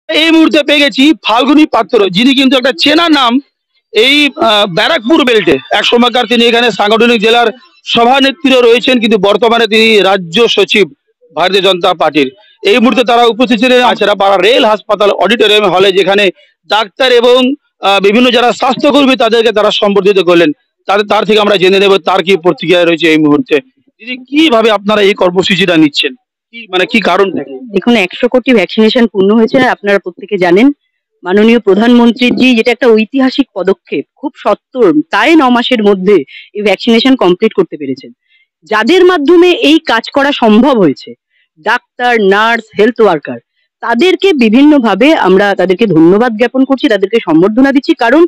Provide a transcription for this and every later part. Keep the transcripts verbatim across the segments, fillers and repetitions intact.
এই মুহূর্তে পেয়ে গেছি ফাল্গুনী পাত্র, যিনি কিন্তু একটা চেনা নাম এই আহ, ব্যারাকপুর বেল্টে। এক সময়কার তিনি এখানে সাংগঠনিক জেলার সভানেত্রীও রয়েছেন, কিন্তু বর্তমানে তিনি রাজ্য সচিব ভারতীয় জনতা পার্টির। এই মুহূর্তে তারা উপস্থিত ছিলেন আছেরা পাড়া রেল হাসপাতাল অডিটোরিয়াম হলে, যেখানে ডাক্তার এবং আহ, বিভিন্ন যারা স্বাস্থ্যকর্মী তাদেরকে তারা সম্বর্ধিত করলেন। তাদের তার থেকে আমরা জেনে নেব তার কি প্রতিক্রিয়া রয়েছে এই মুহূর্তে। দিদি, কিভাবে আপনারা এই কর্মসূচিটা নিচ্ছেন, কি মানে কি কারণ থাকে? দেখুন, একশো কোটি ভ্যাকসিনেশন পূর্ণ হয়েছে, আপনারা প্রত্যেকে জানেন। মাননীয় প্রধানমন্ত্রীজি যেটা একটা ঐতিহাসিক পদক্ষেপ, খুব সত্তর তাই ন মাসের মধ্যে এই ভ্যাকসিনেশন কমপ্লিট করতে পেরেছেন। যাদের মাধ্যমে এই কাজ করা সম্ভব হয়েছে, ডাক্তার, নার্স, হেলথ ওয়ার্কার, তাদেরকে বিভিন্নভাবে আমরা তাদেরকে ধন্যবাদ জ্ঞাপন করছি, তাদেরকে সম্বর্ধনা দিচ্ছি। কারণ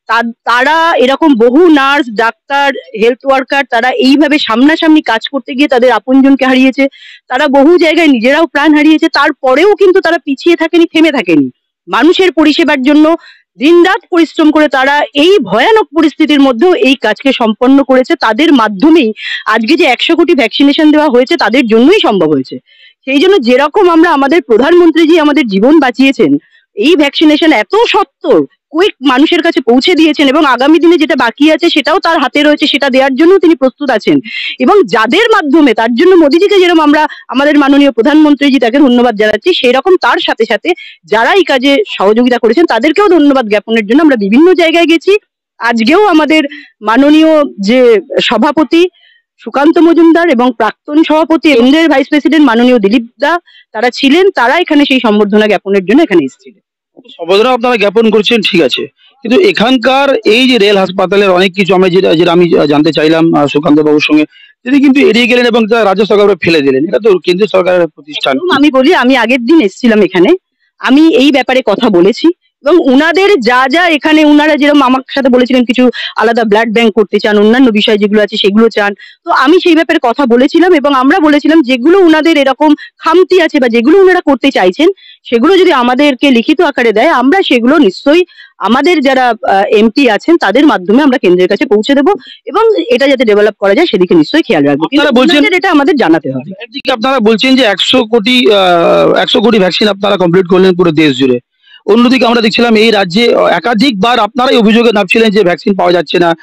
তারা এরকম বহু নার্স, ডাক্তার, হেলথ ওয়ার্কার তারা এইভাবে সামনাসামনি কাজ করতে গিয়ে তাদের আপনজনকে হারিয়েছে, তারা বহু জায়গায় নিজেরাও প্রাণ হারিয়েছে। তারপরেও কিন্তু তারা পিছিয়ে থাকেনি, থেমে থাকেনি। মানুষের পরিষেবার জন্য দিনরাত পরিশ্রম করে তারা এই ভয়ানক পরিস্থিতির মধ্যেও এই কাজকে সম্পন্ন করেছে। তাদের মাধ্যমেই আজকে যে একশো কোটি ভ্যাকসিনেশন দেওয়া হয়েছে তাদের জন্যই সম্ভব হয়েছে। সেই জন্য যেরকম আমরা আমাদের প্রধানমন্ত্রীজি আমাদের জীবন বাঁচিয়েছেন, এই ভ্যাকসিনেশন এত সত্তর কুইক মানুষের কাছে পৌঁছে দিয়েছেন, এবং আগামী দিনে যেটা বাকি আছে সেটাও তার হাতে রয়েছে, সেটা দেওয়ার জন্য তিনি প্রস্তুত আছেন। এবং যাদের মাধ্যমে, তার জন্য মোদিজিকে যেরকম আমরা আমাদের মাননীয় প্রধানমন্ত্রীজি তাকে ধন্যবাদ জানাচ্ছি, সেই রকম তার সাথে সাথে যারা এই কাজে সহযোগিতা করেছেন তাদেরকেও ধন্যবাদ জ্ঞাপনের জন্য আমরা বিভিন্ন জায়গায় গেছি। আজকেও আমাদের মাননীয় যে সভাপতি সুকান্ত মজুমদার এবং প্রাক্তন সভাপতি কেন্দ্রের ভাইস প্রেসিডেন্ট মাননীয় দিলীপ দা তারা ছিলেন, তারা এখানে সেই সম্বর্ধনা জ্ঞাপনের জন্য এখানে এসেছিলেন। সম্বর্ধনা আপনারা জ্ঞাপন করছেন, ঠিক আছে, কিন্তু এখানকার এই যে রেল হাসপাতালের অনেক কিছু আমি যেটা যেটা আমি জানতে চাইলাম সুকান্ত বাবুর সঙ্গে, তিনি কিন্তু এড়িয়ে গেলেন এবং রাজ্য সরকার ফেলে দিলেন। এটা তো কেন্দ্রীয় সরকারের প্রতিষ্ঠান। আমি বলি, আমি আগের দিন এসেছিলাম এখানে, আমি এই ব্যাপারে কথা বলেছি এবং উনাদের যা যা এখানে উনারা যেরকম আমার সাথে বলেছিলেন কিছু আলাদা ব্লাড ব্যাংক করতে চান, অন্যান্য বিষয় যেগুলো আছে সেগুলো চান, তো আমি সেই ব্যাপারে কথা বলেছিলাম এবং আমরা বলেছিলাম যেগুলো উনাদের এরকম খামতি আছে বা যেগুলো উনারা করতে চাইছেন সেগুলো যদি আমাদেরকে লিখিত আকারে দেয়, আমরা সেগুলো নিশ্চয়ই আমাদের যারা এমপি আছেন তাদের মাধ্যমে আমরা কেন্দ্রের কাছে পৌঁছে দেবো এবং এটা যাতে ডেভেলপ করা যায় সেদিকে নিশ্চয়ই খেয়াল রাখবো। আপনারা বলছেন এটা আমাদের জানাতে হবে। একদিকে আপনারা বলছেন যে একশো কোটি একশো কোটি ভ্যাকসিন আপনারা কমপ্লিট করলেন পুরো দেশ জুড়ে, অন্যদিকে আমরা দেখছিলাম এই রাজ্যে একাধিকবার আপনারাই অভিযোগে নামছিলেন যে ভ্যাকসিন পাওয়া যাচ্ছে না,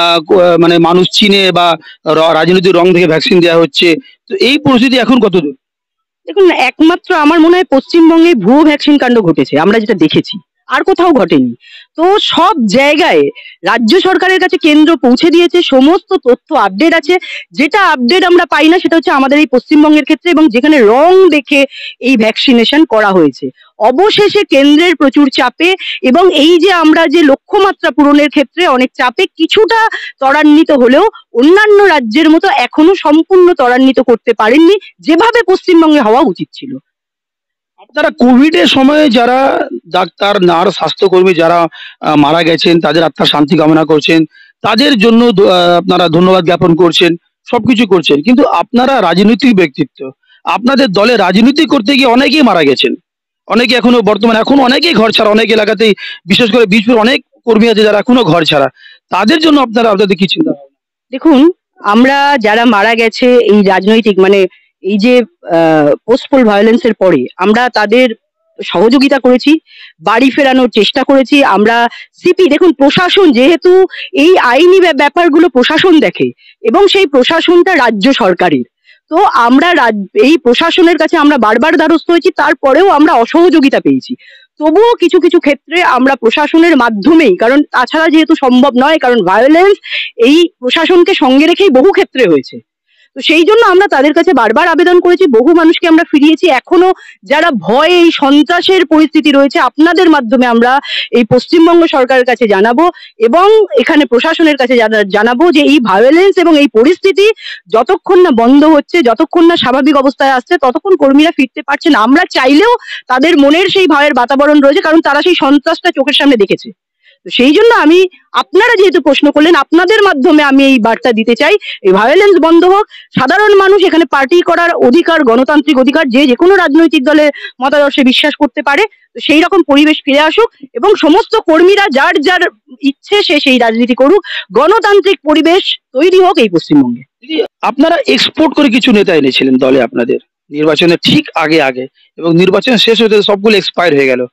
মানে মানুষ চিনে বা রাজনৈতিক রং থেকে ভ্যাকসিন দেওয়া হচ্ছে। তো এই পরিস্থিতি এখন কতদূর? দেখুন, একমাত্র আমার মনে হয় পশ্চিমবঙ্গে ভুয়ো ভ্যাকসিন কাণ্ড ঘটেছে, আমরা যেটা দেখেছি, আর কোথাও ঘটেনি। তো সব জায়গায় রাজ্য সরকারের কাছে কেন্দ্র পৌঁছে দিয়েছে, সমস্ত তথ্য আপডেট আছে। যেটা আপডেট আমরা পাই না সেটা হচ্ছে আমাদের এই পশ্চিমবঙ্গের ক্ষেত্রে, এবং যেখানে রং দেখে এই ভ্যাকসিনেশন করা হয়েছে। অবশেষে কেন্দ্রের প্রচুর চাপে এবং এই যে আমরা যে লক্ষ্যমাত্রা পূরণের ক্ষেত্রে অনেক চাপে কিছুটা ত্বরান্বিত হলেও অন্যান্য রাজ্যের মতো এখনো সম্পূর্ণ ত্বরান্বিত করতে পারেননি যেভাবে পশ্চিমবঙ্গে হওয়া উচিত ছিল। আপনারা কোভিড এর সময় যারা ডাক্তার, নার্স, স্বাস্থ্যকর্মী যারা মারা গেছেন তাদের আত্মার শান্তি কামনা করছেন, তাদের জন্য আপনারা ধন্যবাদ জ্ঞাপন করছেন, সবকিছু করছেন, কিন্তু আপনারা রাজনৈতিক ব্যক্তিত্ব, আপনাদের দলে রাজনীতি করতে গিয়ে অনেকেই মারা গেছেন, অনেকে এখনো বর্তমানে এখন অনেকেই ঘর ছাড়া, অনেক এলাকাতেই বিশেষ করে বীজপুর অনেক কর্মী আছে যারা এখনো ঘর ছাড়া, তাদের জন্য আপনারা আপনাদের কি চিন্তা? দেখুন, আমরা যারা মারা গেছে এই রাজনৈতিক মানে এই যে পোস্টপোল ভায়োলেন্সের পরে আমরা তাদের সহযোগিতা করেছি, বাড়ি ফেরানোর চেষ্টা করেছি আমরা। সিপি দেখুন, প্রশাসন যেহেতু এই আইনি ব্যাপারগুলো প্রশাসন দেখে এবং সেই প্রশাসনটা রাজ্য সরকারের, তো আমরা এই প্রশাসনের কাছে আমরা বারবার দ্বারস্থ হয়েছি, তারপরেও আমরা অসহযোগিতা পেয়েছি। তবুও কিছু কিছু ক্ষেত্রে আমরা প্রশাসনের মাধ্যমেই, কারণ তাছাড়া যেহেতু সম্ভব নয়, কারণ ভায়োলেন্স এই প্রশাসনকে সঙ্গে রেখেই বহু ক্ষেত্রে হয়েছে, তো সেই জন্য আমরা তাদের কাছে বারবার আবেদন করেছি, বহু মানুষকে আমরা ফিরিয়েছি। এখনো যারা ভয়ে এই সন্ত্রাসের পরিস্থিতি রয়েছে, আপনাদের মাধ্যমে আমরা এই পশ্চিমবঙ্গ সরকারের কাছে জানাবো এবং এখানে প্রশাসনের কাছে জানাবো যে এই ভায়োলেন্স এবং এই পরিস্থিতি যতক্ষণ না বন্ধ হচ্ছে, যতক্ষণ না স্বাভাবিক অবস্থায় আসছে, ততক্ষণ কর্মীরা ফিরতে পারছে না। আমরা চাইলেও তাদের মনের সেই ভয়ের বাতাবরণ রয়েছে, কারণ তারা সেই সন্ত্রাসটা চোখের সামনে দেখেছে। সেই জন্য আমি, আপনারা যেহেতু প্রশ্ন করলেন, আপনাদের মাধ্যমে আমি এই বার্তা দিতে চাই, এই ভায়োলেন্স বন্ধ হোক। সাধারণ মানুষ এখানে পার্টি করার অধিকার, গণতান্ত্রিক অধিকার, যে যে কোনো রাজনৈতিক দলের মতাদর্শে বিশ্বাস করতে পারে, তো সেই রকম পরিবেশ ফিরে আসুক এবং সমস্ত কর্মীরা যার যার ইচ্ছে সে সেই রাজনীতি করুক, গণতান্ত্রিক পরিবেশ তৈরি হোক এই পশ্চিমবঙ্গে। আপনারা এক্সপোর্ট করে কিছু নেতা এনেছিলেন দলে আপনাদের নির্বাচনের ঠিক আগে আগে, এবং নির্বাচন শেষ হতে সবগুলো এক্সপায়ার হয়ে গেল।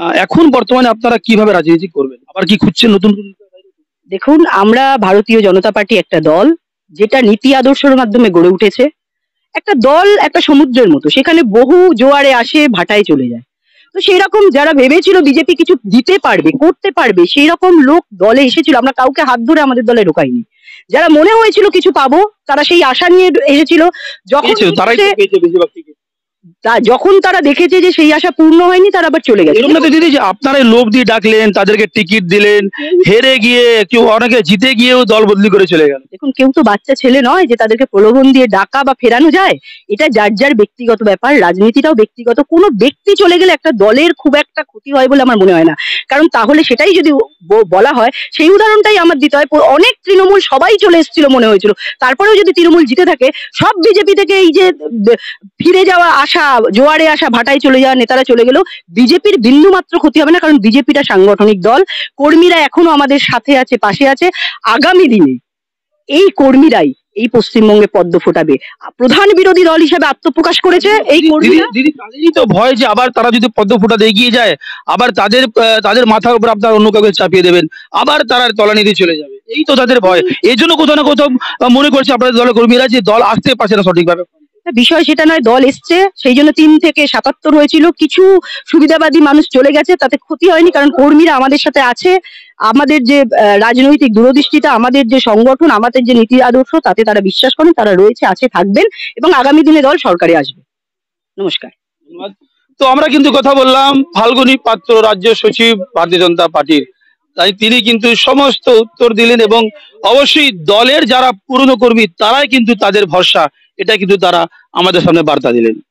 আহ, এখন বর্তমানে আপনারা কিভাবে রাজনীতি করবেন, আবার কি খুঁজছেন নতুন কোনো? দেখুন, আমরা ভারতীয় জনতা পার্টি একটা দল যেটা নীতি আদর্শের মাধ্যমে গড়ে উঠেছে। একটা দল একটা সমুদ্রের মতো, সেখানে বহু জোয়ারে আসে, ভাটায় চলে যায়। তো সেই রকম যারা ভেবেছিল বিজেপি কিছু দিতে পারবে, করতে পারবে, সেই রকম লোক দলে এসেছিল। আমরা কাউকে হাত ধরে আমাদের দলে ঢোকাইনি। যারা মনে হয়েছিল কিছু পাবো, তারা সেই আশা নিয়ে এসেছিল। যখন পেয়েছে, তারাই তো দেখেছে- পেয়েছে বেশিরভাগ থেকে। তা- যখন তারা দেখেছে যে সেই আশা পূর্ণ হয়নি, তারা আবার চলে গেছে। এরকম না তো দিদি যে আপনারাই লোভ দিয়ে ডাকলেন, তাদেরকে টিকিট দিলেন, হেরে গিয়ে কেউ অনেকে জিতে গিয়েও দল বদলি করে চলে গেল। দেখুন, কেউ তো বাচ্চা ছেলে নয় যে তাদেরকে প্রলোভন দিয়ে ডাকা বা ফেরানো যায়। এটা যার যার ব্যক্তিগত ব্যাপার, রাজনীতিটাও ব্যক্তিগত। কোনো ব্যক্তি চলে গেলে একটা দলের খুব একটা ক্ষতি হয় বলে আমার মনে হয় না। কারণ তাহলে সেটাই যদি ব- বলা হয়, সেই উদাহরণটাই আমার দিতে হয়। প- অনেক তৃণমূল সবাই চলে এসেছিল মনে হয়েছিল, তারপরেও যদি তৃণমূল জিতে থাকে, সব বিজেপি থেকে এই যে দ- ফিরে যাওয়া আশা, জোয়ারে আসা, ভাটায় চলে যাওয়া নেতারা চলে গেলেও বিজেপির বিন্দু মাত্র ক্ষতি হবে না। কারণ বিজেপিটা সাংগঠনিক দল, কর্মীরা এখনো আমাদের সাথে আছে, পাশে আছে। আগামী দিনে এই কর্মীরাই এই পশ্চিমবঙ্গে পদ্ম ফোটাবে। প্রধান বিরোধী দল হিসেবে আত্মপ্রকাশ করেছে এই দিদি কর্মীরা। দিদি তাদেরই তো ভয় যে আবার তারা যদি পদ্ম ফোটাতে এগিয়ে যায়, আবার তাদের আহ, তাদের মাথার উপর আপনার অন্য কাউকে চাপিয়ে দেবেন, আবার তারা তলানিতে চলে যাবে, এই তো তাদের ভয়। এই জন্য কোথাও না কোথাও আহ, মনে করছে আপনাদের দলের কর্মীরা যে দল আসতে পারছে না সঠিকভাবে। বিষয় সেটা নয়, দল এসছে, সেই জন্য তিন থেকে সাতাত্তর হয়েছিল। কিছু সুবিধাবাদী মানুষ চলে গেছে, তাতে ক্ষতি হয়নি, কারণ কর্মীরা আমাদের সাথে আছে। আমাদের যে আহ, রাজনৈতিক দূরদৃষ্টিতা, আমাদের যে সংগঠন, আমাদের যে নীতি আদর্শ, তাতে তারা বিশ্বাস করেন, তারা রয়েছে, আছে, থাকবেন, এবং আগামী দিনে দল সরকারে আসবে। নমস্কার। ধন্যবাদ। তো আমরা কিন্তু কথা বললাম ফাল্গুনী পাত্র, রাজ্য সচিব ভারতীয় জনতা পার্টির। তাই তিনি কিন্তু সমস্ত উত্তর দিলেন এবং অবশ্যই দলের যারা পুরনো কর্মী তারাই কিন্তু তাদের ভরসা, এটা কিন্তু তারা আমাদের সামনে বার্তা দিলেন।